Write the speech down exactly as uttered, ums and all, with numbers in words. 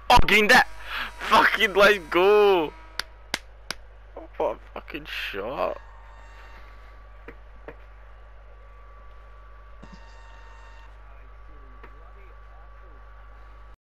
Fucking that! Fucking let's go! What a fucking shot.